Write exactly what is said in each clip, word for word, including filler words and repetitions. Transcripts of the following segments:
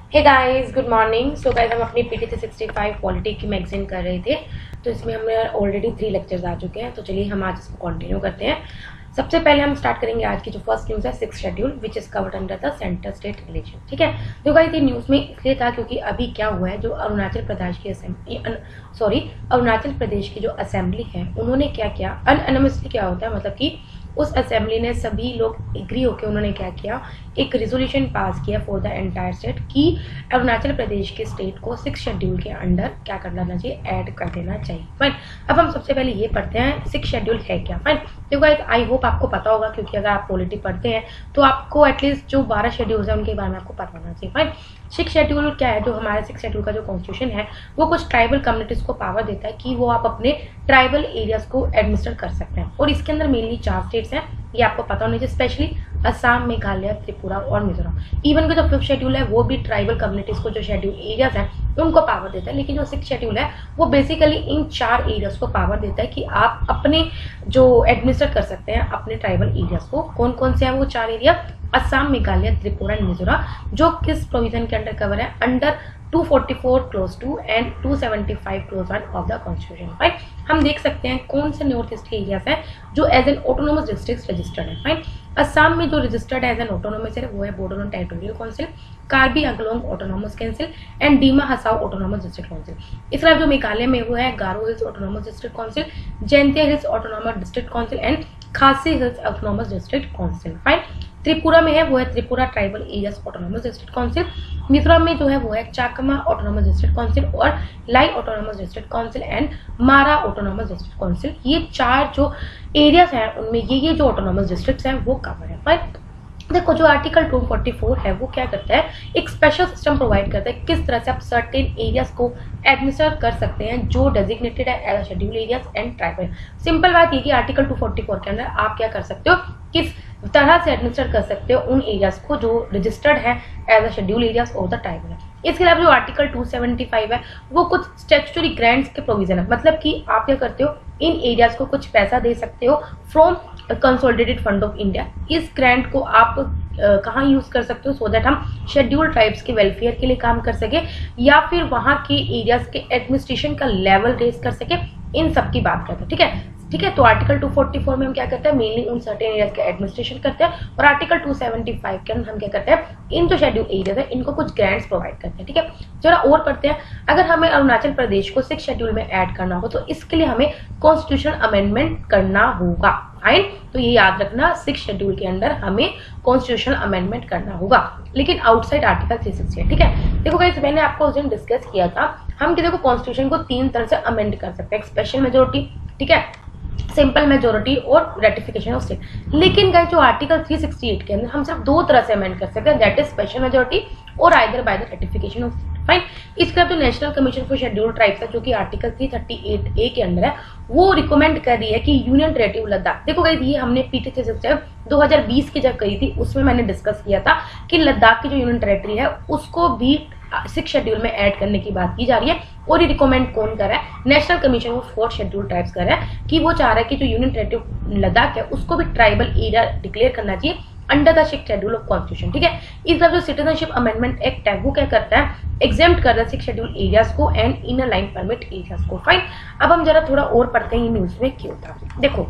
हे guys, good morning. So guys, हम अपनी PT three sixty five polity की magazine कर रहे थे, तो इसमें हमने ऑलरेडी थ्री लेक्चर्स आ चुके हैं। तो चलिए हम आज इसको कंटिन्यू करते हैं। सबसे पहले हम स्टार्ट करेंगे आज की जो फर्स्ट न्यूज़ है, six schedule which is covered under the centre state relation. ठीक है, तो गाइस ये न्यूज़ में इसलिए था क्योंकि अभी क्या हुआ है, जो अरुणाचल प्रदेश की असेंबली सॉरी अरुणाचल प्रदेश की जो असेंबली है, उन्होंने क्या किया, अनअनमिसली क्या होता है, मतलब कि उस असेंबली ने सभी लोग एग्री होकर उन्होंने क्या किया, एक रिजोल्यूशन पास किया फॉर द एंटायर स्टेट कि अरुणाचल प्रदेश के स्टेट को सिक्स शेड्यूल के अंडर क्या कर देना चाहिए, ऐड कर देना चाहिए। फाइन, अब हम सबसे पहले ये पढ़ते हैं सिक्स शेड्यूल है क्या। फाइन, देखो गाइस, आई होप आपको पता होगा, क्योंकि अगर आप पॉलिटी पढ़ते हैं तो आपको एटलीस्ट जो बारह शेड्यूल्स हैं उनके बारे में आपको पता होना चाहिए। फाइन, सिक्स शेड्यूल क्या है, जो हमारे सिक्स शेड्यूल का जो कॉन्स्टिट्यूशन है वो कुछ ट्राइबल कम्युनिटीज को पावर देता है कि वो आप अपने ट्राइबल एरियाज को एडमिनिस्टर कर सकते हैं, और इसके अंदर मेनली चार स्टेट्स हैं, ये आपको पता होना चाहिए, स्पेशली असम, मेघालय, त्रिपुरा और मिजोरम। इवन का जो फिफ्थ शेड्यूल है वो भी ट्राइबल कम्युनिटीज को जो शेड्यूल एरियाज हैं उनको पावर देता है, लेकिन जो सिक्स शेड्यूल है वो बेसिकली इन चार एरियाज को पावर देता है कि आप अपने जो एडमिनिस्टर कर सकते हैं अपने ट्राइबल एरियाज को। कौन कौन से हैं वो चार एरिया, असम, मेघालय, त्रिपुरा एंड मिजोरम, जो किस प्रोविजन के अंडर कवर है, under two forty four clause two and two seventy five clause one of the constitution. Fine, हम देख सकते हैं कौन से नॉर्थ ईस्ट एरियाज हैं जो as an autonomous district registered है। फाइन, असम में जो रजिस्टर्ड है एज एन ऑटोनोमस है वो है Bodoland territorial council, Karbi Anglong autonomous council and Dima Hasao autonomous district council. इस तरह जो मेघालय में वो है Garo hills autonomous district council, Jaintia hills autonomous district council and Khasi hills autonomous district council. Fine, Tripura में है वो है Tripura tribal areas autonomous district council, Mizoram में जो है वो है चाकमा ऑटोनोमस डिस्ट्रिक्ट काउंसिल और Lai autonomous district council and Mara autonomous district council. ये चार जो एरियाज हैं उनमें ये ये जो ऑटोनोमस डिस्ट्रिक्ट्स हैं वो कवर है। फाइन, देखो जो आर्टिकल टू फोर्टी फोर है वो क्या करता है, एक स्पेशल सिस्टम प्रोवाइड करता है किस तरह से आप सर्टेन एरियाज को एडमिनिस्टर कर सकते हैं जो डेजिग्नेटेड है as schedule areas and tribal. Simple बात ये कि आर्टिकल टू फोर्टी फोर के अंदर आप क्या कर सकते हो, किस तरह से एडमिनिस्टर कर सकते हो उन एरियाज को जो रजिस्टर्ड है एज अ शेड्यूल एरियाज और द ट्राइबल है। इसके अलावा जो आर्टिकल टू सेवेंटी फाइव है वो कुछ स्टैट्यूटरी ग्रांट्स के प्रोविजन है, मतलब कि आप क्या करते हो, इन एरियाज को कुछ पैसा दे सकते हो from consolidated fund of India. इस ग्रांट को आप uh, कहाँ यूज कर सकते हो, सो दैट हम शेड्यूल ट्राइब्स के वेलफेयर के लिए काम कर सके या फिर वहाँ के एरियाज के एडमिनिस्ट्रेशन का लेवल रेज कर सके, इन सब की बात करते हैं। ठीक है ठीक है तो आर्टिकल टू फोर्टी फोर में हम क्या करते हैं, मेनली उन सर्टेन एरियाज के एडमिनिस्ट्रेशन करते हैं, और आर्टिकल टू सेवेंटी फाइव के अंदर हम क्या करते हैं, इन जो शेड्यूल एरियाज है इनको कुछ ग्रांट्स प्रोवाइड करते हैं। ठीक है, जरा और पढ़ते हैं। अगर हमें अरुणाचल प्रदेश को सिक्स शेड्यूल में ऐड करना हो तो इसके लिए हमें कॉन्स्टिट्यूशनल अमेंडमेंट करना होगा। फाइन, तो ये याद रखना, सिक्स शेड्यूल के अंदर हमें कॉन्स्टिट्यूशनल अमेंडमेंट करना होगा, लेकिन आउटसाइड आर्टिकल थ्री सिक्सटी है। ठीक है, देखो गाइस, मैंने आपको उस दिन डिस्कस किया था, हम कि देखो कॉन्स्टिट्यूशन को तीन तरह से अमेंड कर सकते हैं, स्पेशल मेजोरिटी, ठीक है, सिंपल मेजोरिटी और रेटिफिकेशन ऑफ स्टेट। लेकिन गाइस जो आर्टिकल थ्री सिक्सटी एट के अंदर हम सिर्फ दो तरह से अमेंड कर सकते हैं, दैट इज स्पेशल मेजोरिटी और either by the ratification of state. Fine, इसके बाद जो national commission for schedule tribes है जो कि article three thirty eight A के अंदर है, वो रिकमेंड कर रही है कि यूनियन टेरिटरी लद्दाख, देखो गाइस ये हमने पीटी थ्री सिक्सटी दो हजार बीस की जब कही थी उसमें मैंने डिस्कस किया था कि लद्दाख की जो यूनियन टेरिटरी है उसको भी सिक्स शेड्यूल में ऐड करने की बात की जा रही है, और ये रिकमेंड कौन कर रहा है, national commission of fourth schedule tribes कर रहा है कि वो चाह रहा है कि जो यूनियन टेरिटरी लद्दाख है उसको भी ट्राइबल एरिया डिक्लेयर करना चाहिए under the six schedule of constitution. ठीक है, इस तरह जो सिटीजनशिप अमेंडमेंट एक्ट है वो क्या करता है, एग्जेम्प्ट कर रहा है सिक्स शेड्यूल एरियाज को and inner line permit areas को। फाइन, अब हम जरा थोड़ा और पढ़ते हैं ये न्यूज में क्यों था। देखो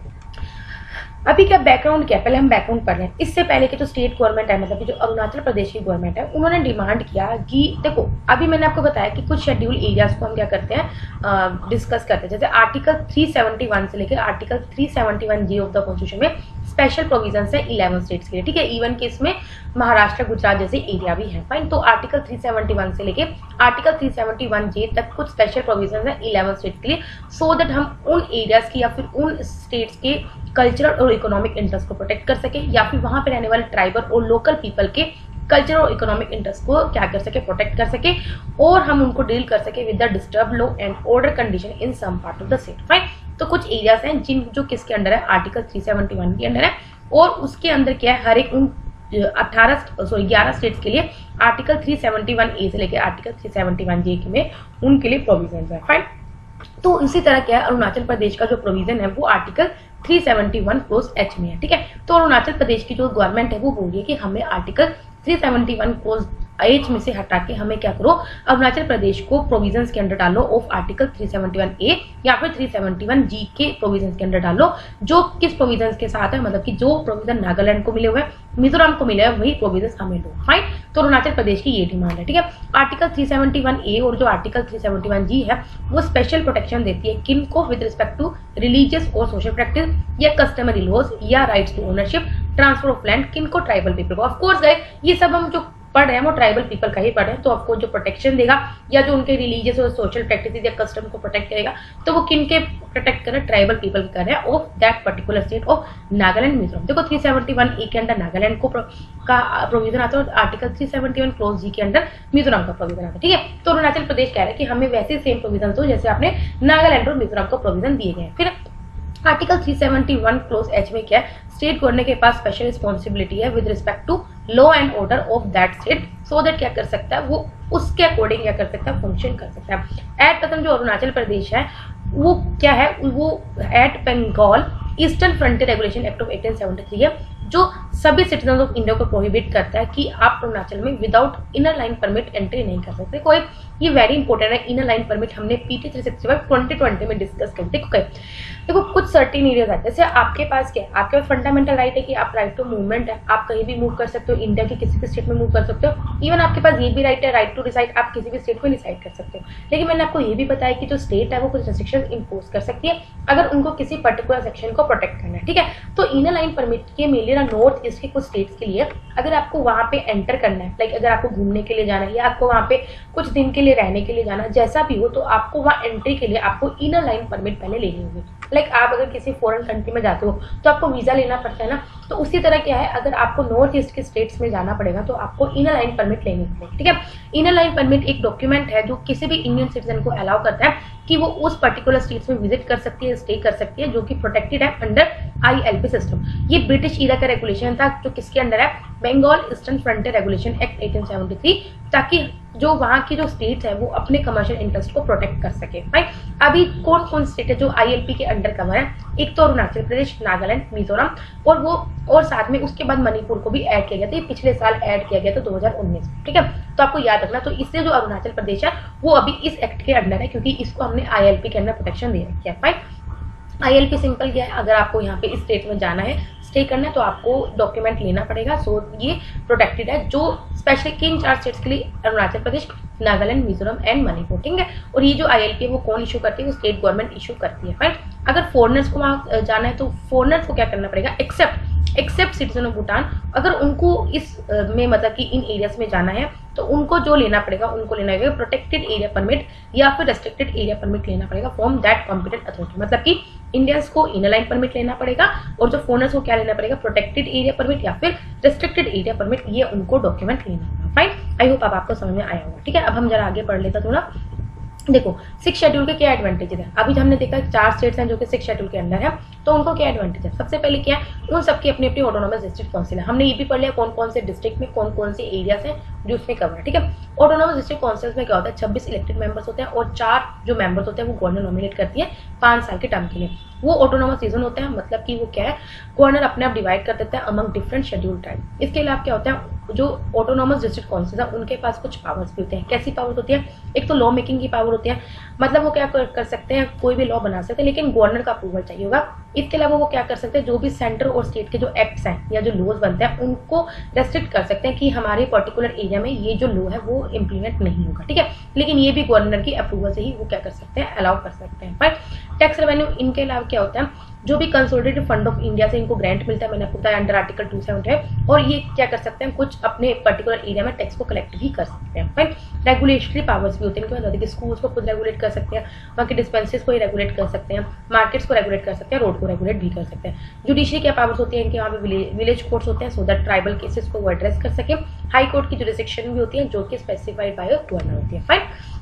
अभी क्या बैकग्राउंड क्या है, पहले हम बैकग्राउंड पढ़ रहे हैं। इससे पहले के जो स्टेट गवर्नमेंट है, मतलब कि जो अरुणाचल प्रदेश की गवर्नमेंट है, उन्होंने डिमांड किया कि देखो अभी मैंने आपको बताया कि कुछ शेड्यूल एरियाज को हम क्या करते हैं, डिस्कस करते हैं, जैसे आर्टिकल थ्री सेवेंटी वन से लेकर article three seventy one J of the constitution में स्पेशल प्रोविजन है इलेवन स्टेट्स के लिए। ठीक है, इवन के इसमें महाराष्ट्र, गुजरात जैसे एरिया भी है। फाइन, तो आर्टिकल थ्री सेवेंटी वन से लेके article three seventy one J तक कुछ स्पेशल प्रोविजन है इलेवन स्टेट्स के लिए, सो दैट हम उन एरियाज की या फिर उन स्टेट्स के कल्चरल और इकोनॉमिक इंटरेस्ट को प्रोटेक्ट कर सके, या फिर वहां पे रहने वाले ट्राइबल और लोकल पीपल के कल्चरल और इकोनॉमिक इंटरेस्ट को क्या कर सके, प्रोटेक्ट कर सके, और हम उनको डील कर सके with the disturb law and order condition in some part of the state. Fine, तो कुछ एरियाज हैं जिन जो किसके अंडर है, आर्टिकल थ्री सेवेंटी वन के अंडर है, और उसके अंदर क्या है, हर एक उन अठारह सॉरी ग्यारह स्टेट्स के लिए article three seventy one A से लेकर article three seventy one J में उनके लिए प्रोविजन है। फाइन, तो इसी तरह क्या है, अरुणाचल प्रदेश का जो प्रोविजन है वो article three seventy one clause H में है। ठीक है, तो अरुणाचल प्रदेश की जो गवर्नमेंट है वो बोल रही है कि हमें article three seventy one clause H में से हटा के हमें क्या करो, अरुणाचल प्रदेश को प्रोविजंस के अंडर डालो of article three seventy one A या फिर थ्री सेवेंटी वन जी के प्रोविजंस के अंडर डालो, जो किस प्रोविजंस के साथ है, मतलब कि जो प्रोविजन नागालैंड को मिले हुए मिजोरम को मिले हुए वही प्रोविजंस हमें लो। फाइन, तो अरुणाचल प्रदेश की ये डिमांड है। ठीक है, article three seventy one A और जो article three seventy one G है वो स्पेशल प्रोटेक्शन देती है किन को, विद रिस्पेक्ट टू रिलीजियस और सोशल प्रैक्टिस या कस्टमरी लॉज या rights to ownership, transfer of land, किन को, ट्राइबल पीपल को। ऑफ कोर्स गाइस ये सब हम जो पढ़ रहे हैं वो ट्राइबल पीपल का ही पढ़ रहे हैं, तो आपको जो प्रोटेक्शन देगा या जो उनके रिलीजियस और सोशल प्रैक्टिस या कस्टम को प्रोटेक्ट करेगा तो वो किन के प्रोटेक्ट कर रहे हैं, ट्राइबल पीपल के कर रहे हैं of that particular state of Nagaland Mizoram. देखो थ्री सेवेंटी वन ए के अंदर नागालैंड को प्रो, का प्रोविजन आता है और article three seventy one clause G के अंदर मिजोरम का प्रोविजन आता है। ठीक है, तो अरुणाचल प्रदेश कह रहा है कि हमें वैसे सेम प्रोविजन दो जैसे आपने नागालैंड और मिजोरम को प्रोविजन दिए गए। फिर article three seventy one clause H में क्या है, स्टेट गवर्नर के पास स्पेशल रिस्पॉन्सिबिलिटी है with respect to law and order of that state, so that क्या कर सकता है वो उसके अकॉर्डिंग क्या कर सकता है, फंक्शन कर सकता है। एट प्रेजेंट जो अरुणाचल प्रदेश है वो क्या है, वो at Bengal eastern frontier regulation act of eighteen seventy three है जो सभी सिटीजन ऑफ इंडिया को प्रोहिबिट करता है कि आप अरुणाचल में without inner line permit entry नहीं कर सकते। कोई ये वेरी इंपॉर्टेंट है, इनर लाइन परमिट हमने PT three sixty five twenty twenty में डिस्कस कर देखो देखो कुछ सर्टेन एरियाज आते हैं, जैसे आपके पास क्या है, आपके पास फंडामेंटल राइट है कि आप राइट टू मूवमेंट है, आप कहीं भी मूव कर सकते हो, इंडिया के किसी भी स्टेट में मूव कर सकते हो। इवन आपके पास ये भी राइट है, राइट टू डिसाइड, आप किसी भी स्टेट में डिसाइड कर सकते हो। लेकिन मैंने आपको ये भी बताया कि जो स्टेट है वो कुछ रेस्ट्रिक्शंस इंपोज कर सकती है अगर उनको किसी पर्टिकुलर सेक्शन को प्रोटेक्ट करना है। ठीक है, तो इनर लाइन परमिट के मेनली नॉर्थ ईस्ट के कुछ स्टेट्स के लिए अगर आपको वहां पे एंटर करना है, लाइक अगर आपको घूमने के लिए जाना है या आपको वहां पे कुछ दिन के लिए रहने के लिए जाना है, जैसा भी हो, तो आपको वहां एंट्री के लिए आपको इनर लाइन परमिट पहले लेनी होगी। लाइक आप अगर किसी फॉरेन कंट्री में जाते हो तो आपको वीजा लेना पड़ता है ना, तो उसी तरह क्या है, अगर आपको नॉर्थ ईस्ट के स्टेट्स में जाना पड़ेगा तो आपको इनर लाइन परमिट लेनी पड़ेगी। ठीक है, इनर लाइन परमिट एक डॉक्यूमेंट है जो किसी भी इंडियन सिटीजन को अलाउ करता है कि वो उस पर्टिकुलर स्टेट्स में विजिट कर सकती है, स्टे कर सकती है, जो कि प्रोटेक्टेड है under I L P system. ये ब्रिटिश ईरा का रेगुलेशन था जो किसके अंडर है, Bengal eastern frontier regulation act eighteen seventy three, ताकि जो वहाँ की जो स्टेट्स है वो अपने कमर्शियल इंटरेस्ट को प्रोटेक्ट कर सके। राइट, अभी कौन कौन स्टेट है जो आई एल पी के अंडर कवर है, एक तो अरुणाचल प्रदेश, नागालैंड, मिजोरम और वो और साथ में उसके बाद मणिपुर को भी ऐड किया गया था, ये पिछले साल ऐड किया गया था दो हज़ार उन्नीस। ठीक है, तो आपको याद रखना, तो इससे जो अरुणाचल प्रदेश है वो अभी इस एक्ट के अंडर है क्योंकि इसको हमने आई एल पी के अंदर प्रोटेक्शन दे रखी है। Right, I L P simple क्या है, अगर आपको यहाँ पे इस स्टेट में जाना है, स्टे करना है, तो आपको डॉक्यूमेंट लेना पड़ेगा। सो ये प्रोटेक्टेड है, जो स्पेशली किन चार स्टेट्स के लिए, अरुणाचल प्रदेश, नागालैंड, मिजोरम एंड मणिपुर। ठीक है, और ये जो आई एल पी है वो कौन इशू करती है, वो स्टेट गवर्नमेंट इशू करती है। राइट, अगर फॉरनर्स को वहाँ जाना है तो फॉरनर्स को क्या करना पड़ेगा, except except citizen of Bhutan, अगर उनको इस में मतलब कि इन एरियाज में जाना है तो उनको जो लेना पड़ेगा, उनको लेना पड़ेगा प्रोटेक्टेड एरिया परमिट या फिर रेस्ट्रिक्टेड एरिया परमिट लेना पड़ेगा फ्रॉम दैट कॉम्पिटेंट अथॉरिटी। मतलब कि इंडियंस को इनर लाइन परमिट लेना पड़ेगा और जो फॉरनर्स को क्या लेना पड़ेगा, प्रोटेक्टेड एरिया परमिट या फिर रेस्ट्रिक्टेड एरिया परमिट, ये उनको डॉक्यूमेंट लेना होगा। फाइन, आई होप आप आपको समझ में आया होगा। ठीक है, अब हम जरा आगे पढ़ लेते थोड़ा। देखो सिक्स शेड्यूल के क्या एडवांटेजेस है, अभी हमने देखा चार स्टेट्स हैं जो कि सिक्स शेड्यूल के अंदर है, तो उनको क्या एडवांटेज है। सबसे पहले क्या है, उन सबकी अपनी अपनी ऑटोनोमस डिस्ट्रिक्ट काउंसिल है। हमने ये भी पढ़ लिया कौन कौन से डिस्ट्रिक्ट में कौन कौन से एरियाज हैं जो उसमें कवर है। ठीक है, ऑटोनोमस डिस्ट्रिक्ट काउंसिल में क्या होता है, छब्बीस इलेक्टेड मेंबर्स होते हैं और चार जो मेंबर्स होते हैं वो गवर्नर नॉमिनेट करती है पांच साल के टर्म के लिए। वो ऑटोनोमस रीजन होता है, मतलब कि वो क्या है, गवर्नर अपने आप डिवाइड कर देता है अमंग डिफरेंट शेड्यूल ट्राइब। इसके अलावा क्या होता है, जो ऑटोनोमस डिस्ट्रिक्ट काउंसिल है उनके पास कुछ पावर्स भी होते हैं। कैसी पावर्स होती है, एक तो लॉ मेकिंग की पावर होती है, मतलब वो क्या कर, कर सकते हैं, कोई भी लॉ बना सकते हैं लेकिन गवर्नर का अप्रूवल चाहिए होगा। इसके अलावा वो क्या कर सकते हैं, जो भी सेंटर और स्टेट के जो एक्ट्स हैं या जो लॉज बनते हैं उनको रेस्ट्रिक्ट कर सकते हैं कि हमारे पर्टिकुलर एरिया में ये जो लॉ है वो इम्प्लीमेंट नहीं होगा। ठीक है, लेकिन ये भी गवर्नर की अप्रूवल से ही वो क्या कर सकते हैं, अलाउ कर सकते हैं। बट टैक्स रेवेन्यू इनके अलावा क्या होता है, जो भी कंसोलिडेटेड फंड ऑफ इंडिया से इनको ग्रांट मिलता है, मैंने आपको बताया अंडर आर्टिकल टू सेवेंटी है, और ये क्या कर सकते हैं, कुछ अपने पर्टिकुलर एरिया में टैक्स को कलेक्ट भी कर सकते हैं। फाइन, रेगुलेटरी पावर्स भी होते हैं, इनके बाद स्कूल्स को खुद रेगुलेट कर सकते हैं, वहाँ के डिस्पेंसरीज को ही रेगुलेट कर सकते हैं, मार्केट्स को रेगुलेट कर सकते हैं, रोड को रेगुलेट भी कर सकते हैं। जुडिशरी क्या पावर्स होती है, इनके वहाँ पे विलेज कोर्ट्स होते हैं सो दैट ट्राइबल केसेस को वो एड्रेस कर सके। हाई कोर्ट की जुरिसडिक्शन भी होती है जो कि स्पेसिफाइड बाय गवर्नर होती है। फाइन,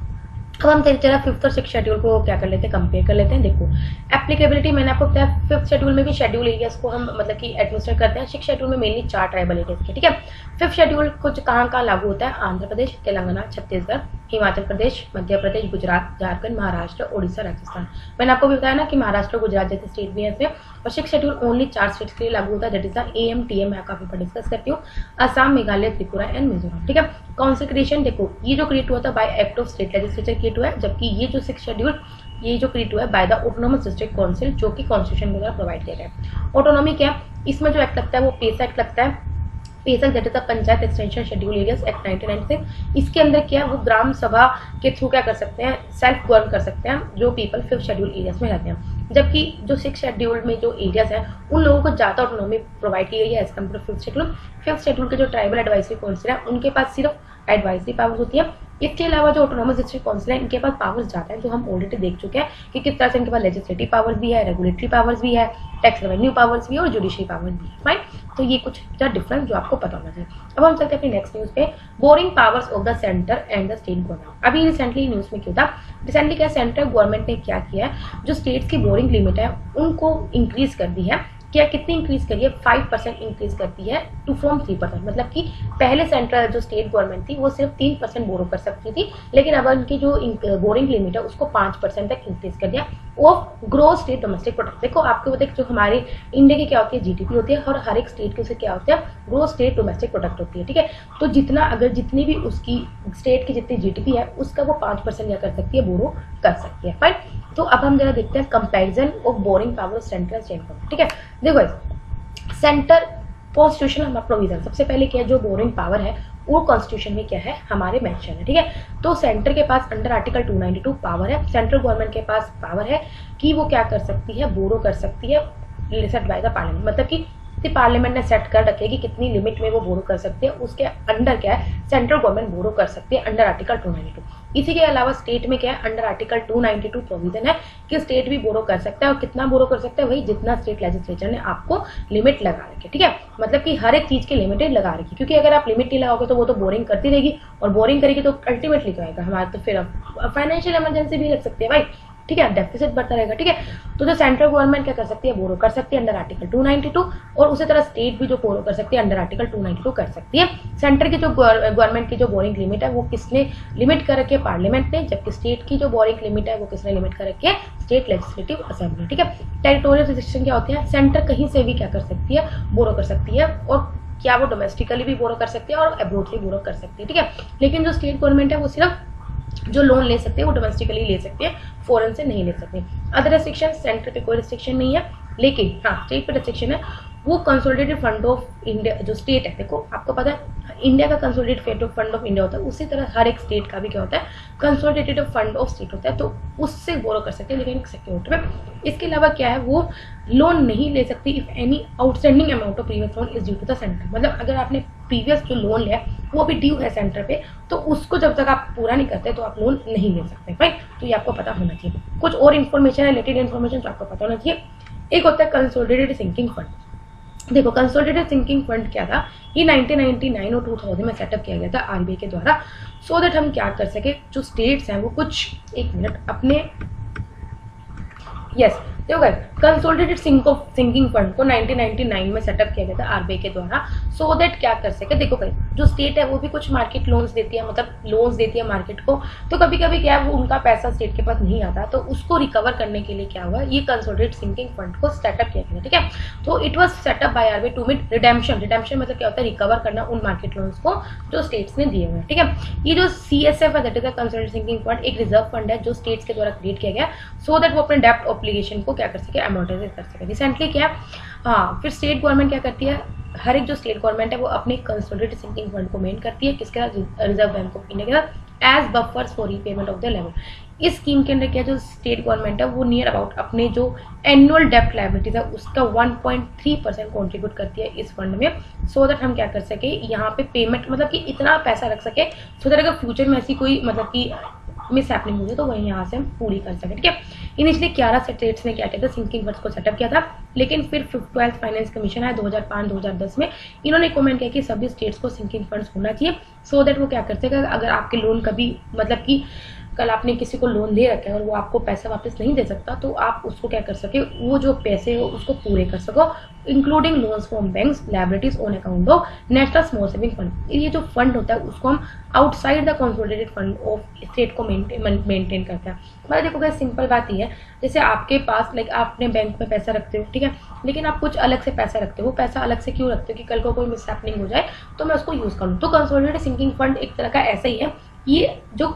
अब हम चला फिफ्थ और सिक्स शेड्यूल को क्या कर लेते हैं, कंपेयर कर लेते हैं। देखो एप्लीकेबिलिटी मैंने आपको बताया, फिफ्थ शेड्यूल में भी शेड्यूल एरियाज को हम मतलब कि एडमिनिस्टर करते हैं, सिक्स शेड्यूल में मेनली चार ट्राइबल एरियाज के। ठीक है, फिफ्थ शेड्यूल कुछ कहाँ कहाँ लागू होता है, आंध्र प्रदेश, तेलंगाना, छत्तीसगढ़ हिमाचल प्रदेश, मध्य प्रदेश, गुजरात, झारखंड, महाराष्ट्र, ओडिशा, राजस्थान। मैंने आपको भी बताया ना कि महाराष्ट्र, गुजरात जैसे स्टेट भी है इसमें। और सिक्स शेड्यूल ओनली चार स्टेट्स के लिए लागू होता है, that is the A M T M. मैं काफी पर डिस्कस करती हूँ, असम, मेघालय, त्रिपुरा एंड मिजोरम। ठीक है, कॉन्सेक्रेशन देखो ये जो क्रिएट हुआ था by act of state legislature create हुआ है, जबकि ये जो सिक्स शेड्यूल ये जो क्रिएट हुआ है by the autonomous district council, जो कि कॉन्स्टिट्यूशन के द्वारा प्रोवाइड किया गया है। ऑटोनॉमी क्या है, इसमें जो एक्ट लगता है वो पेसा एक्ट लगता है। PESA that is the panchayat extension schedule areas act nineteen ninety six. इसके अंदर क्या है, वो ग्राम सभा के थ्रू क्या कर सकते हैं, सेल्फ गवर्न कर सकते हैं जो पीपल फिफ्थ शेड्यूल एरियाज में रहते हैं। जबकि जो सिक्स शेड्यूल में जो एरियाज हैं उन लोगों को ज़्यादा ऑटोनॉमी प्रोवाइड की गई है as compare to fifth schedule. Fifth schedule के जो ट्राइबल एडवाइजरी काउंसिल है उनके पास सिर्फ एडवाइजरी पावर्स होती है। इसके अलावा जो ऑटोनॉमस डिस्ट्रिक्ट काउंसिल है इनके पास पावर्स ज़्यादा है, जो हम ऑलरेडी देख चुके हैं कि किस तरह से इनके पास लेजिस्लेटिव पावर्स भी है, रेगुलेटरी पावर्स भी है, टैक्स रेवेन्यू पावर्स भी है और जुडिशरी पावर्स भी है। फाइन, तो ये कुछ डिफरेंस जो आपको पता होना चाहिए। अब हम चलते हैं अपनी नेक्स्ट न्यूज़ पे, borrowing powers of the centre and the state government. अभी रिसेंटली न्यूज़ में क्यों था, रिसेंटली क्या सेंट्रल गवर्नमेंट ने क्या किया है, जो स्टेट्स की बोरिंग लिमिट है उनको इंक्रीज कर दी है। क्या कितनी इंक्रीज करी है, फाइव परसेंट इंक्रीज करती है टू फ्रॉम थ्री परसेंट। मतलब कि पहले सेंट्रल जो स्टेट गवर्नमेंट थी वो सिर्फ तीन परसेंट बोरो कर सकती थी, लेकिन अब उनकी जो बोरिंग लिमिट है उसको पाँच परसेंट तक इंक्रीज कर दिया of gross state domestic product. देखो आपको बताए जो हमारे इंडिया की क्या होती है, जीडीपी होती है, और हर एक स्टेट के उसे क्या होता है, ग्रोस स्टेट डोमेस्टिक प्रोडक्ट होती है। ठीक है, तो जितना अगर जितनी भी उसकी स्टेट की जितनी जीडीपी है उसका वो पाँच परसेंट क्या कर सकती है, बोरो कर सकती है। फाइन, तो अब हम जरा देखते हैं comparison of borrowing power of central state government. ठीक है, देखो सेंटर कॉन्स्टिट्यूशन हमारा प्रोविजन, सबसे पहले क्या है, जो बोरिंग पावर है वो कॉन्स्टिट्यूशन में क्या है, हमारे मेंशन है। ठीक है, तो सेंटर के पास under article two ninety two power है, सेंट्रल गवर्नमेंट के पास पावर है कि वो क्या कर सकती है, बोरो कर सकती है सेट बाय द पार्लियामेंट। मतलब कि पार्लियामेंट ने सेट कर रखे कि कितनी लिमिट में वो बोरो कर सकते हैं, उसके अंडर क्या है सेंट्रल गवर्नमेंट बोरो कर सकती है under article two ninety two. इसी के अलावा स्टेट में क्या है, under article two ninety two provision है कि स्टेट भी बोरो कर सकता है, और कितना बोरो कर सकता है, वही जितना स्टेट लेजिस्लेचर ने आपको लिमिट लगा रखी है। ठीक है, मतलब कि हर एक चीज की लिमिटेड लगा रखी, क्योंकि अगर आप लिमिट नहीं लगाओगे तो वो तो बोरिंग करती रहेगी, और बोरिंग करेगी तो अल्टीमेटली क्या आएगा हमारा, तो फिर फाइनेंशियल इमरजेंसी भी लग सकती है भाई। ठीक है, डेफिसिट बढ़ता रहेगा। ठीक है, तो जो सेंट्रल गवर्नमेंट क्या कर सकती है, बोरो कर सकती है under article two ninety two, और उसी तरह स्टेट भी जो बोरो कर सकती है under article two ninety two कर सकती है। सेंटर की जो गवर्नमेंट की जो बोरिंग लिमिट है वो किसने लिमिट कर रखी है, पार्लियामेंट ने, जबकि स्टेट की जो बोरिंग लिमिट है वो किसने लिमिट कर रखी है, स्टेट लेजिस्लेटिव असेंबली। ठीक है, टेरिटोरियल रिस्ट्रिक्शन क्या होती है, सेंटर कहीं से भी क्या कर सकती है, बोरो कर सकती है, और क्या वो डोमेस्टिकली भी बोरो कर सकती है और एब्रोडली बोरो कर सकती है। ठीक है, लेकिन जो स्टेट गवर्नमेंट है वो सिर्फ जो लोन ले सकते हैं वो डोमेस्टिकली ले सकते हैं, फॉरेन से नहीं ले सकते। अदर रेस्ट्रिक्शन, सेंटर पे कोई रेस्ट्रिक्शन नहीं है, लेकिन हाँ स्टेट पे रेस्ट्रिक्शन है, वो कंसोलिडेटेड फंड ऑफ इंडिया जो स्टेट है, देखो आपको पता है इंडिया का कंसोलिडेटेड फंड ऑफ इंडिया होता है, उसी तरह हर एक स्टेट का भी क्या होता है, कंसोलिडेटेड फंड ऑफ स्टेट होता है, तो उससे बोरो कर सकते हैं लेकिन सिक्योरिटी में। इसके अलावा क्या है, वो लोन नहीं ले सकती if any outstanding amount of previous loan is due to the centre. मतलब अगर आपने प्रीवियस जो लोन लिया वो भी ड्यू है सेंटर पे, तो उसको जब तक आप पूरा नहीं करते तो आप लोन नहीं ले सकते। राइट, तो ये आपको पता होना चाहिए। कुछ और इन्फॉर्मेशन रिलेटेड इन्फॉर्मेशन जो आपको पता होना चाहिए, एक होता है कंसोलिडेटेड सिंकिंग फंड। देखो कंसोलिडेटेड सिंकिंग फंड क्या था, ये नाइनटीन नाइंटी नाइन और टू थाउजेंड में सेटअप किया गया था आरबीआई के द्वारा, सो दैट हम क्या कर सके, जो स्टेट्स हैं वो कुछ एक मिनट अपने यस देखो गाइस कंसोलिडेटेड सिंकिंग फंड को नाइनटीन नाइंटी नाइन में सेटअप किया गया था आरबीआई के द्वारा, सो दैट क्या कर सके, देखो गाइस जो स्टेट है वो भी कुछ मार्केट लोन्स देती है, मतलब लोन्स देती है मार्केट को, तो कभी कभी क्या है वो उनका पैसा स्टेट के पास नहीं आता, तो उसको रिकवर करने के लिए क्या हुआ, ये कंसोलिडेटेड सिंकिंग फंड को सेटअप किया गया। ठीक है, तो it was set up by RBI to meet redemption. Redemption मतलब क्या होता है, रिकवर करना उन मार्केट लोन्स को जो स्टेट्स ने दिए हुए हैं। ठीक है, ये जो सीएसएफ है that is the consolidated sinking fund, एक रिजर्व फंड है जो स्टेट्स के द्वारा क्रिएट किया गया, सो दैट वो अपने डेब्ट ऑब्लिगेशन को क्या कर सके, अमोर्टाइज कर सके। रिसेंटली क्या हाँ फिर स्टेट गवर्नमेंट क्या करती है, हर एक जो स्टेट गवर्नमेंट है वो अपने कंसोलिडेटेड सिंकिंग फंड को मेन करती है, किसके साथ, रिजर्व बैंक ऑफ इंडिया के साथ, as buffers for repayment of the level. इस स्कीम के अंदर क्या जो स्टेट गवर्नमेंट है वो नियर अबाउट अपने जो एनुअल डेप्ट लायबिलिटीज है उसका one point three percent contribute करती है इस फंड में, सो दैट हम क्या कर सके यहाँ पे पेमेंट, मतलब कि इतना पैसा रख सके सो दैट अगर फ्यूचर में ऐसी कोई मतलब कि मिस हैपनिंग होगी तो वही यहाँ से हम पूरी कर सकें। ठीक है, इनिशियली ग्यारह स्टेट्स ने क्या किया था, सिंकिंग फंड्स को सेटअप किया था, लेकिन फिर ट्वेल्थ फाइनेंस कमीशन आया दो हज़ार पाँच दो हज़ार दस में, इन्होंने रिकमेंड किया कि सभी स्टेट्स को सिंकिंग फंड्स होना चाहिए, सो दैट वो क्या कर सकेगा, अगर आपके लोन कभी मतलब कि कल आपने किसी को लोन दे रखा है और वो आपको पैसा वापस नहीं दे सकता, तो आप उसको क्या कर सके, वो जो पैसे हो उसको पूरे कर सको, including loans from banks, liabilities on account of national small saving fund. ये जो फंड होता है उसको हम outside the consolidated fund of state को मेंटेन करता है। मतलब देखो गाइस, सिंपल बात ये है, जैसे आपके पास लाइक आपने बैंक में पैसा रखते हो, ठीक है, लेकिन आप कुछ अलग से पैसा रखते हो। वो पैसा अलग से क्यों रखते हो कि कल को कोई मिसहैपनिंग हो जाए तो मैं उसको यूज करूँ। तो कंसोलिडेटेड सिंकिंग फंड एक तरह का ऐसा ही है। ये जो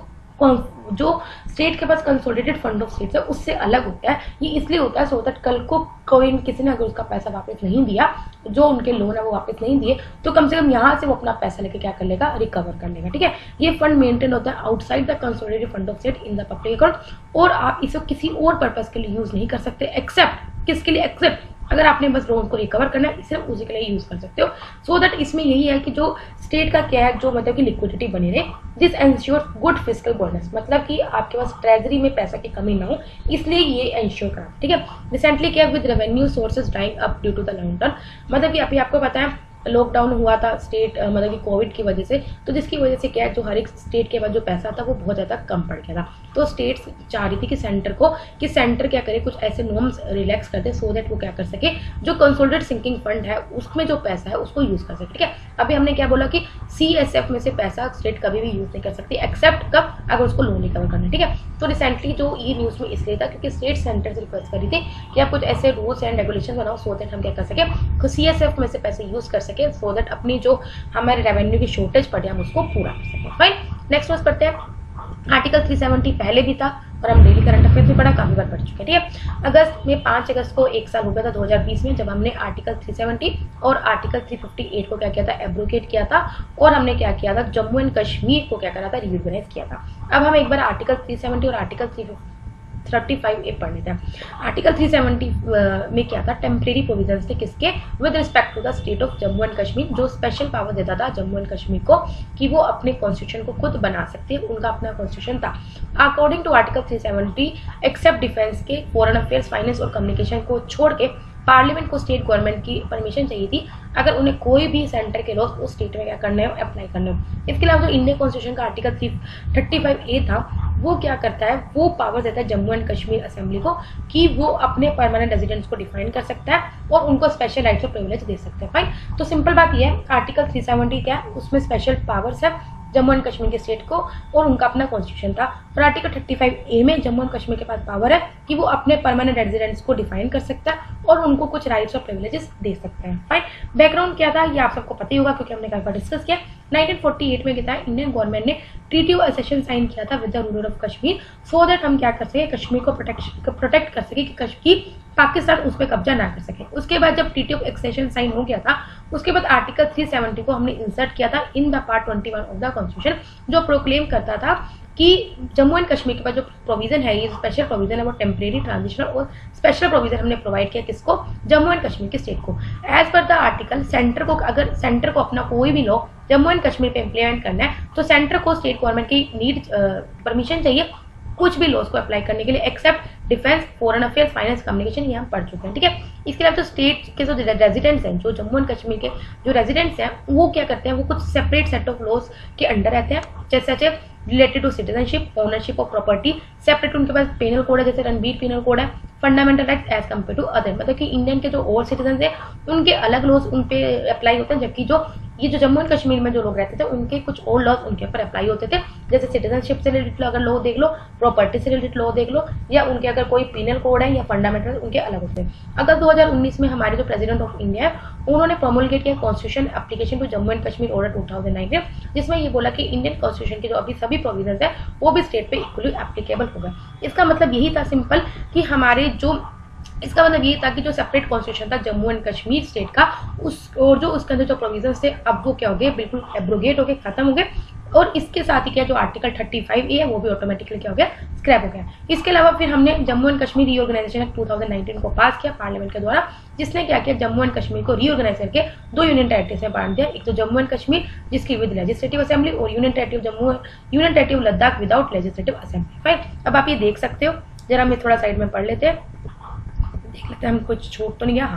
जो स्टेट के पास कंसोलिडेटेड फंड ऑफ स्टेट है उससे अलग होता है। ये इसलिए होता है सो दैट कल को कोई किसी ने अगर उसका पैसा वापस नहीं दिया, जो उनके लोन है वो वापस नहीं दिए, तो कम से कम यहाँ से वो अपना पैसा लेके क्या कर लेगा, रिकवर कर लेगा। ठीक है, ये फंड मेंटेन होता है outside the consolidated fund of state in the public account, और आप इसे किसी और पर्पज के लिए यूज नहीं कर सकते एक्सेप्ट किसके लिए, एक्सेप्ट अगर आपने बस लोन को रिकवर करना है, सिर्फ उसी के लिए यूज कर सकते हो। सो दैट इसमें यही है कि जो स्टेट का क्या है, जो मतलब कि लिक्विडिटी बनी रहे, this ensure good fiscal bonus, मतलब कि आपके पास ट्रेजरी में पैसा की कमी ना हो, इसलिए ये एंश्योर करा। ठीक है, रिसेंटली क्या with revenue sources drawing up due to the long term, मतलब कि अभी आपको पता है लॉकडाउन हुआ था स्टेट मतलब कि कोविड की वजह से, तो जिसकी वजह से क्या है, जो हर एक स्टेट के पास जो पैसा था वो बहुत ज़्यादा कम पड़ गया था। तो स्टेट्स चाह रही थी कि सेंटर को कि सेंटर क्या करे, कुछ ऐसे नॉर्म्स रिलैक्स कर दे सो दैट वो क्या कर सके, जो कंसोलिडेटेड सिंकिंग फंड है उसमें जो पैसा है उसको यूज कर सके। ठीक है, अभी हमने क्या बोला कि सी एस एफ में से पैसा स्टेट कभी भी यूज नहीं कर सकती एक्सेप्ट कब, अगर उसको लोन रिकवर करना है। ठीक है, तो रिसेंटली जो ये न्यूज में इसलिए था क्योंकि स्टेट सेंटर से रिक्वेस्ट करी थी कि आप कुछ ऐसे रूल्स एंड रेगुलेशन बनाओ सो दैट हम क्या कर सके, सी एस एफ में से पैसे यूज कर सके, सो दैट अपनी जो हमारे रेवेन्यू की शॉर्टेज पड़े हम उसको पूरा कर सकें। फाइन, नेक्स्ट न्यूज पढ़ते हैं। आर्टिकल तीन सौ सत्तर पहले भी था और हम डेली करंट अफेयर्स में पढ़ा, काफी बार पढ़ चुके हैं। ठीक है, अगस्त में पाँच अगस्त को एक साल हो गया था दो हज़ार बीस में, जब हमने आर्टिकल तीन सौ सत्तर और आर्टिकल तीन सौ अट्ठावन को क्या किया था, एब्रोगेट किया था, और हमने क्या किया था, जम्मू एंड कश्मीर को क्या करा था, रिऑर्गेनाइज किया था। अब हम एक बार आर्टिकल तीन सौ सत्तर और आर्टिकल तीन सौ पैंतीस ए पढ़ लेते हैं। आर्टिकल तीन सौ सत्तर में क्या था, टेम्परेरी प्रोविजंस थे किसके, with respect to the state of Jammu and Kashmir, जो स्पेशल पावर देता था जम्मू एंड कश्मीर को कि वो अपने कॉन्स्टिट्यूशन को खुद बना सकते हैं, उनका अपना कॉन्स्टिट्यूशन था। अकॉर्डिंग टू आर्टिकल तीन सौ सत्तर एक्सेप्ट डिफेंस के, फॉरेन अफेयर्स, फाइनेंस और कम्युनिकेशन को छोड़ के पार्लियामेंट को स्टेट गवर्नमेंट की परमिशन चाहिए थी अगर उन्हें कोई भी सेंटर के लॉस उस स्टेट में क्या करने हो, अप्लाई करने हो। इसके अलावा जो इंडियन कॉन्स्टिट्यूशन का आर्टिकल तीन सौ पैंतीस ए था, वो क्या करता है, वो पावर देता है जम्मू एंड कश्मीर असेंबली को कि वो अपने परमानेंट रेजिडेंट्स को डिफाइन कर सकता है और उनको स्पेशल राइट्स और प्रिविलेज दे सकते हैं। फाइन, तो सिंपल बात ये है, आर्टिकल तीन सौ सत्तर क्या है, उसमें स्पेशल पावर्स है जम्मू एंड कश्मीर के स्टेट को और उनका अपना कॉन्स्टिट्यूशन था। और आर्टिकल पैंतीस ए में जम्मू एंड कश्मीर के पास पावर है कि वो अपने परमानेंट रेजिडेंट्स को डिफाइन कर सकता है और उनको कुछ राइट्स और प्रिविलेजेस दे सकता है। फाइन, बैकग्राउंड क्या था ये आप सबको पता ही होगा क्योंकि हमने कई बार डिस्कस किया। नाइनटीन फोर्टी एट में क्या था, इंडियन गवर्नमेंट ने ट्रीटी ऑफ एसेशन साइन किया था with the ruler of Kashmir, so that हम क्या कर सके, कश्मीर को प्रोटेक्ट प्रोटेक्ट कर सके कि कश्मीर पाकिस्तान उस पर कब्जा ना कर सके। उसके बाद जब ट्रीटी ऑफ एक्सेशन साइन हो गया था, उसके बाद आर्टिकल तीन सौ सत्तर को हमने इंसर्ट किया था इन द पार्ट इक्कीस ऑफ द कॉन्स्टिट्यूशन, जो प्रोक्लेम करता था कि जम्मू एंड कश्मीर के पास जो प्रोविजन है, ये स्पेशल प्रोविजन है, वो टेम्परेरी, ट्रांजिशनल और स्पेशल प्रोविजन हमने प्रोवाइड किया किसको, जम्मू एंड कश्मीर के स्टेट को। As per the article centre को, अगर सेंटर को अपना कोई भी लॉ जम्मू एंड कश्मीर पे इम्प्लीमेंट करना है तो सेंटर को स्टेट गवर्नमेंट की नीड परमिशन चाहिए कुछ भी लॉज को अप्लाई करने के लिए except defence, foreign affairs, finance, communication, ये हम पढ़ चुके हैं। ठीक है, इसके अलावा जो स्टेट के जो रेजिडेंट्स हैं, जो जम्मू एंड कश्मीर के जो रेजिडेंट्स हैं, वो क्या करते हैं, वो कुछ सेपरेट सेट ऑफ लॉज के अंडर रहते हैं, जैसे related to citizenship, ownership of property, separate उनके पास पेनल कोड है, जैसे रणबीर पेनल कोड है, fundamental rights as compare to other, मतलब कि इंडियन के जो और सिटीजन है उनके अलग लॉज उन पे अप्लाई होते हैं, जबकि जो ये जो जम्मू एंड कश्मीर में जो लोग रहते थे उनके कुछ और लॉज उनके ऊपर अप्लाई होते थे, जैसे सिटीजनशिप से रिलेटेड अगर लॉ देख लो, प्रॉपर्टी से रिलेटेड लॉ देख लो, या उनके अगर कोई पीनल कोड है या फंडामेंटल उनके अलग होते हैं। अगर दो हज़ार उन्नीस में हमारे जो प्रेसिडेंट ऑफ इंडिया है उन्होंने प्रोमोलगेट किया constitution application to Jammu and Kashmir order two thousand nineteen, जिसमें ये बोला कि इंडियन कॉन्स्टिट्यूशन के जो अभी सभी प्रोविजंस है वो भी स्टेट पे इक्वली एप्लीकेबल होगा। इसका मतलब यही था सिंपल कि हमारे जो इसका मतलब ये था कि जो सेपरेट कॉन्स्टिट्यूशन था जम्मू एंड कश्मीर स्टेट का, उस और जो उसके अंदर जो प्रोविजंस थे अब वो क्या हो गए, बिल्कुल एब्रोगेट हो गए, खत्म हो गए। और इसके साथ ही क्या जो आर्टिकल पैंतीस ए है वो भी ऑटोमेटिकली क्या हो गया, स्क्रैप हो गया। इसके अलावा फिर हमने Jammu and Kashmir reorganisation act two thousand nineteen को पास किया पार्लियामेंट के द्वारा, जिसने क्या किया, जम्मू एंड कश्मीर को रीऑर्गेनाइज करके दो यूनियन टेरिटरीज में बांट दिया, एक तो जम्मू एंड कश्मीर जिसकी विद लेजिस्लेटिव असेंबली और union territory Jammu union territory Ladakh without legislative assembly. Fine, अब आप ये देख सकते हो, जरा हम थोड़ा साइड में पढ़ लेते हैं, देख लेते हैं हम कुछ छूट तो नहीं गया। हाँ,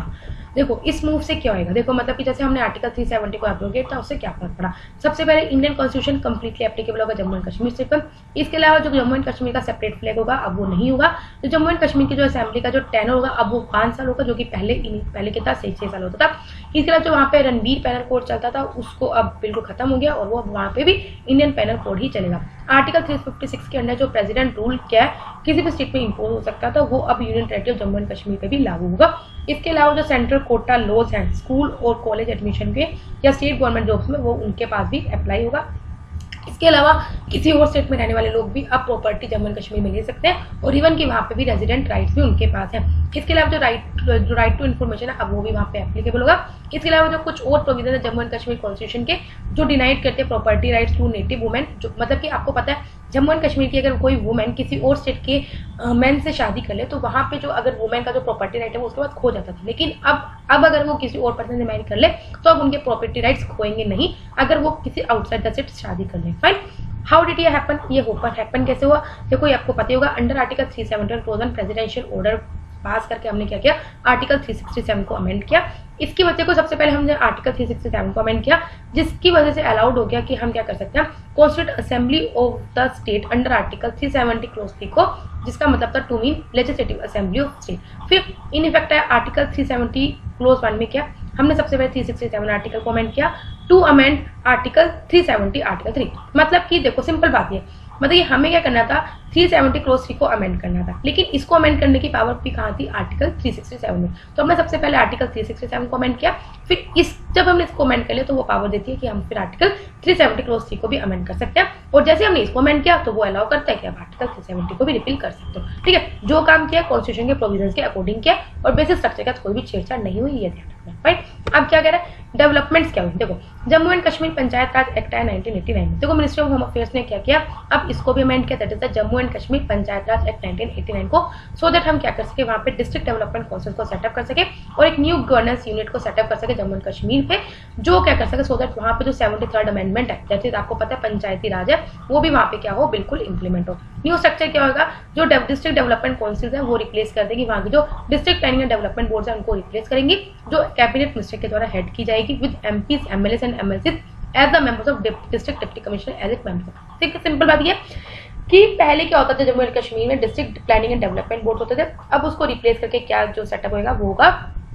देखो इस मूव से क्या होगा, देखो मतलब कि जैसे हमने आर्टिकल थ्री सेवेंटी को एब्रोगेट था, उससे क्या फर्क पड़ा। सबसे पहले इंडियन कॉन्स्टिट्यूशन कंप्लीटली एप्लीकेबल होगा जम्मू एंड कश्मीर स्टेट पर। इसके अलावा जो जम्मू एंड कश्मीर का सेपरेट फ्लैग होगा अब वो नहीं होगा। तो जम्मू एंड कश्मीर की जो असेंबली का जो टेनर होगा अब वो पाँच साल होगा, जो कि पहले पहले के था छह छह साल होता था। इसके अलावा जो वहाँ पे रणबीर पैनल कोड चलता था उसको अब बिल्कुल खत्म हो गया और वो वहाँ पे भी इंडियन पैनल कोड ही चलेगा। आर्टिकल तीन सौ छप्पन के अंदर जो प्रेसिडेंट रूल क्या है किसी भी स्टेट में इंपोज हो सकता था वो अब union territory of Jammu and Kashmir पे भी लागू होगा। इसके अलावा जो सेंट्रल कोटा लॉज हैं स्कूल और कॉलेज एडमिशन के या स्टेट गवर्नमेंट जॉब्स में वो उनके पास भी अप्लाई होगा। इसके अलावा किसी और स्टेट में रहने वाले लोग भी अब प्रॉपर्टी जम्मू एंड कश्मीर में ले सकते हैं और इवन कि वहाँ पे भी रेजिडेंट राइट्स भी उनके पास है। इसके अलावा जो राइट जो राइट टू इन्फॉर्मेशन है अब वो भी वहाँ पे एप्लीकेबल होगा। इसके अलावा जो कुछ और प्रोविजन है जम्मू एंड कश्मीर कॉन्स्टिट्यूशन के जो डिनाइड करते हैं property rights to native women, जो मतलब कि आपको पता है जम्मू एंड कश्मीर की अगर कोई वुमेन किसी और स्टेट के मैन से शादी कर ले तो वहाँ पे जो अगर वुमेन का जो प्रॉपर्टी राइट है वो उसके बाद खो जाता था, लेकिन अब अब अगर वो किसी और पर्सन से मैरिज कर ले तो अब उनके प्रॉपर्टी राइट्स खोएंगे नहीं अगर वो किसी आउटसाइड द स्टेट शादी कर ले। फाइन, हाउ डिड ये हैपन, ये हैपन कैसे हुआ, देखो ये आपको पता होगा। Under article three seventy one presidential order pass करके हमने क्या किया, आर्टिकल थ्री सिक्सटी सेवन को अमेंड किया। इसकी वजह को सबसे पहले हमने आर्टिकल थ्री सिक्सटी सेवन को अमेंड किया जिसकी वजह से अलाउड हो गया कि हम क्या कर सकते हैं constitute assembly of the state under article three seventy clause three को, जिसका मतलब था to mean legislative assembly of state. फिर इन इफेक्ट है article three seventy clause one में क्या हमने सबसे पहले थ्री सिक्सटी सेवन आर्टिकल को अमेंड किया to amend article three seventy article three. मतलब कि देखो सिंपल बात ये, मतलब ये हमें क्या करना था थ्री सेवेंटी क्लोज थ्री को अमेंड करना था, लेकिन इसको अमेंड करने की पावर भी कहाँ थी आर्टिकल थ्री सिक्सटी सेवन में। तो हमने सबसे पहले आर्टिकल थ्री सिक्सटी सेवन को अमेंड किया, फिर इस जब हमने इसको अमेंड कर लिया तो वो पावर देती है कि हम फिर article three seventy clause three को भी अमेंड कर सकते हैं और जैसे हमने इसको अमेंड किया तो वो अलाउ करता है कि आप आर्टिकल थ्री सेवेंटी को भी रिपील कर सकते हो। ठीक है, जो काम किया कॉन्स्टिट्यूशन के प्रोविजन के अकॉर्डिंग किया और बेसिक स्ट्रक्चर का कोई भी छेड़छाड़ नहीं हुई, ये ध्यान रखना। राइट, अब क्या कह रहा है डेवलपमेंट्स क्या हुई, देखो जम्मू एंड कश्मीर पंचायत राज एक्ट है नाइनटीन एटी नाइन में, देखो मिनिस्ट्री ऑफ होम अफेयर्स ने क्या किया अब इसको भी अमेंड किया, that is the Jammu and Kashmir panchayat raj act nineteen eighty nine को, सो दैट हम क्या कर सके वहाँ पे डिस्ट्रिक्ट डेवलपमेंट काउंसिल को सेटअप कर सके और एक न्यू गवर्नेंस यूनिट को सेटअप कर सके जम्मू एंड कश्मीर पे, जो क्या कर सके सो दैट वहाँ पे जो सेवेंटी थर्ड अमेंडमेंट है जैसे आपको पता है पंचायती राज है वो भी वहाँ पे क्या हो बिल्कुल इंप्लीमेंट हो। न्यू स्ट्रक्चर क्या होगा, जो डिस्ट्रिक्ट डेवलपमेंट काउंसिल है वो रिप्लेस कर देगी, वहाँ की जो district planning and development board है उनको रिप्लेस करेंगी, जो कैबिनेट मिनिस्टर के द्वारा हेड की जाएगी with MPs MLAs and MLCs as the members of district deputy commissioner as a member. ठीक है, सिंपल बात ये कि पहले क्या होता था जम्मू एंड कश्मीर में district planning and development board होते थे, अब उसको रिप्लेस करके क्या जो सेटअप होगा वो होगा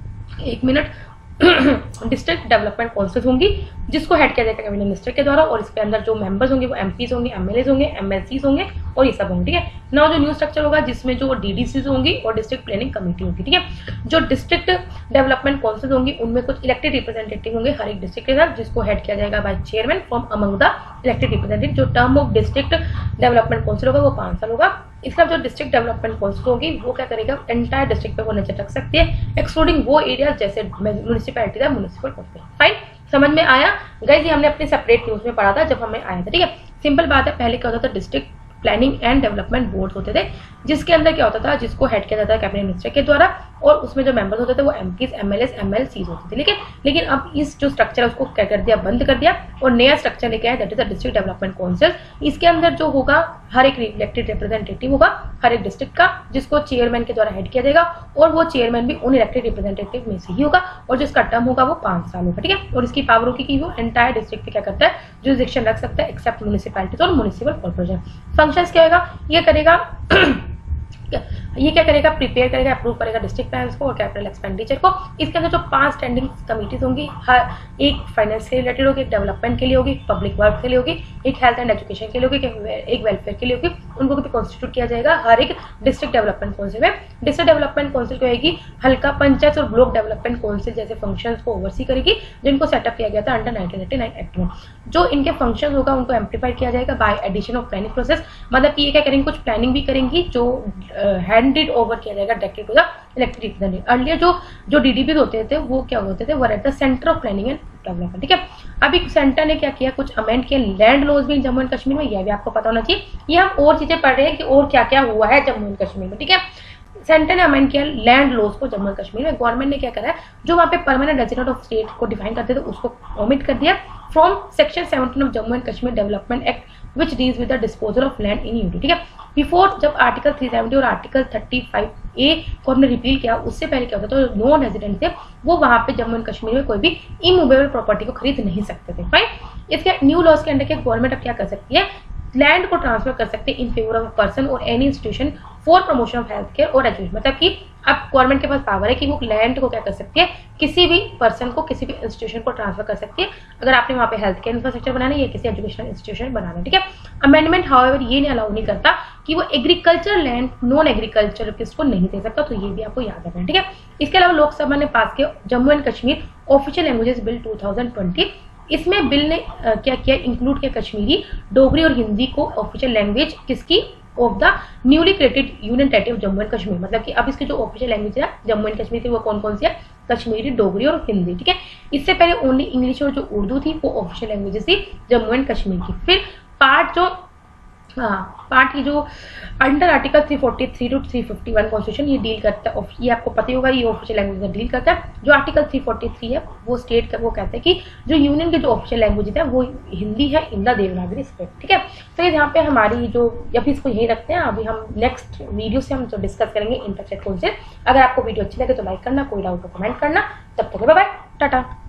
एक मिनट डिस्ट्रिक्ट डेवलपमेंट काउंसिल होंगी जिसको हेड किया जाएगा कैबिनेट मिनिस्टर के द्वारा और इसके अंदर जो मेंबर्स होंगे वो एमपीज होंगे, एमएलएस होंगे, एमएलसीज होंगे और ये सब होंगे। ठीक है, नाउ जो न्यू स्ट्रक्चर होगा जिसमें जो डीडीसीज होंगी और डिस्ट्रिक्ट प्लानिंग कमेटी होगी। ठीक है, जो डिस्ट्रिक्ट डेवलपमेंट काउंसिल होंगी उनमें कुछ इलेक्टेड रिप्रेजेंटेटिव होंगे हर एक डिस्ट्रिक्ट के साथ, जिसको हेड किया जाएगा by chairman from among the elected representative. जो term of district development council होगा वो पाँच साल होगा। इसका जो डिस्ट्रिक्ट डेवलपमेंट काउंसिल होगी वो क्या करेगा एंटायर डिस्ट्रिक्ट पे वो नजर रख सकती है एक्सक्लूडिंग वो एरिया जैसे म्युनिसिपैलिटी है म्युनिसिपल काउंसिल। फाइन, समझ में आया गाइस, ये हमने अपने सेपरेट न्यूज में पढ़ा था जब हमें आया था। ठीक है, सिंपल बात है, पहले क्या होता था district planning and development board होते थे जिसके अंदर क्या होता था जिसको हेड किया जाता है कैबिनेट मिनिस्टर के द्वारा और उसमें जो मेंबर्स होते थे वो एमपीज एमएलएस एमएलसीज होते थे। लेकिन लेकिन अब इस जो स्ट्रक्चर है उसको क्या कर दिया बंद कर दिया और नया स्ट्रक्चर लेके आया that is the district development council. इसके अंदर जो होगा हर एक इलेक्टेड रिप्रेजेंटेटिव होगा हर एक डिस्ट्रिक्ट का जिसको चेयरमैन के द्वारा हेड किया जाएगा और वो चेयरमैन भी उन इलेक्टेड रिप्रेजेंटेटिव में से ही होगा और जिसका टर्म होगा वो पांच साल होगा। ठीक है, और इसकी पावर होगी कि वो एंटायर डिस्ट्रिक्ट पे क्या करता है जुरिसडिक्शन रख सकता है एक्सेप्ट म्युनिसिपैलिटीज और म्युनिसिपल कॉर्पोरेशन। फंक्शंस क्या होगा, ये करेगा ये क्या करेगा प्रिपेयर करेगा अप्रूव करेगा डिस्ट्रिक्ट प्लान्स को और कैपिटल एक्सपेंडिचर को। इसके अंदर जो पांच स्टैंडिंग कमिटीज होंगी हर एक फाइनेंस से रिलेटेड होगी, एक डेवलपमेंट के लिए होगी, पब्लिक वर्क के लिए होगी, एक हेल्थ एंड एजुकेशन के लिए होगी, एक वेलफेयर के लिए होगी, उनको भी कॉन्स्टिट्यूट किया जाएगा हर एक डिस्ट्रिक्ट डेवलपमेंट काउंसिल में। डिस्ट्रिक्ट डेवलपमेंट काउंसिल को होगी हल्का पंचायत और ब्लॉक डेवलपमेंट काउंसिल जैसे फंक्शंस को ओवरसी करेगी जिनको सेटअप किया गया था under nineteen eighty nine act में। जो इनके फंक्शन होगा उनको एम्प्लीफाइड किया जाएगा by addition of planning process, मतलब कि ये क्या करेंगे कुछ प्लानिंग भी करेंगी जो हैंडेड ओवर किया जाएगा directly to the elected representative. Earlier जो जो डीडीपीज होते थे वो क्या होते थे वो at the centre of planning and development. ठीक है, अभी सेंटर ने क्या किया कुछ अमेंड किया लैंड लॉज भी जम्मू एंड कश्मीर में, यह भी आपको पता होना चाहिए। ये हम और चीजें पढ़ रहे हैं कि और क्या क्या हुआ है जम्मू एंड कश्मीर में। ठीक है, सेंटर ने अमेंड किया लैंड लॉज को जम्मू एंड कश्मीर में। गवर्नमेंट ने क्या करा है जो वहाँ पे परमानेंट रेजिडेंट ऑफ स्टेट को डिफाइन करते थे उसको ओमिट कर दिया from section seventeen of Jammu and Kashmir development act which deals with the disposal of land in UT. ठीक है, बिफोर जब आर्टिकल थ्री सेवेंटी और आर्टिकल थर्टी फाइव ए को हमने रिपील किया उससे पहले क्या होता था, तो नॉन रेजिडेंट थे वो वहाँ पे जम्मू एंड कश्मीर में कोई भी इमूवेबल प्रॉपर्टी को खरीद नहीं सकते थे। फाइन। इसके न्यू लॉज के अंडर के गवर्नमेंट अब क्या कर सकती है, लैंड को ट्रांसफर कर सकते हैं इन फेवर ऑफ पर्सन और any institution for promotion of health care और एजुकेशन। मतलब कि अब गवर्नमेंट के पास पावर है कि वो लैंड को क्या कर सकती है, किसी भी पर्सन को किसी भी इंस्टीट्यूशन को ट्रांसफर कर सकती है अगर आपने वहाँ पे हेल्थ केयर इंफ्रास्ट्रक्चर बनाना है या किसी एजुकेशनल इंस्टीट्यूशन बनाना है। ठीक है। अमेंडमेंट हाउएवर ये नहीं अलाउ नहीं करता कि वो एग्रीकल्चर लैंड नॉन एग्रीकल्चर किसको नहीं दे सकता, तो ये भी आपको याद रखना है। ठीक है। इसके अलावा लोकसभा ने पास किया Jammu and Kashmir official languages bill two thousand twenty. इसमें बिल ने uh, क्या किया, इंक्लूड किया कश्मीरी, डोगरी और हिंदी को ऑफिशियल लैंग्वेज किसकी, of the newly created union territory of Jammu and Kashmir. मतलब कि अब इसकी जो ऑफिशियल लैंग्वेज है जम्मू एंड कश्मीर की वो कौन कौन सी है, कश्मीरी, डोगरी और हिंदी। ठीक है। इससे पहले ओनली इंग्लिश और जो उर्दू थी वो ऑफिशियल लैंग्वेजेस थी जम्मू एंड कश्मीर की। फिर पार्ट जो हाँ पार्ट की जो under article three forty three to three fifty one constitution ये डील करता है, ये आपको पता ही होगा, ये ऑफिशियल लैंग्वेज में डील करता है। जो आर्टिकल थ्री फोर्टी थ्री है वो स्टेट का वो कहता है कि जो यूनियन के जो ऑफिशियल लैंग्वेज है वो हिंदी है, इन द देवनागरी स्क्रिप्ट। ठीक है। तो ये यहाँ पे हमारी जो अभी इसको यही रखते हैं, अभी हम नेक्स्ट वीडियो से हम जो डिस्कस करेंगे इंटरसेट कोर्सेज। अगर आपको वीडियो अच्छी लगे तो लाइक करना, कोई डाउट हो कमेंट करना। तब तक बाय बाय, टाटा।